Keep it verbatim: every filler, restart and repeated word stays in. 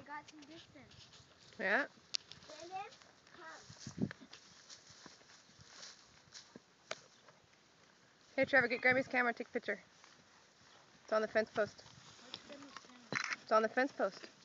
got some distance. Yeah. Brandon, come. Here, Trevor, get Grammy's camera and take a picture. It's on the fence post. Where's Grammy's camera? It's on the fence post.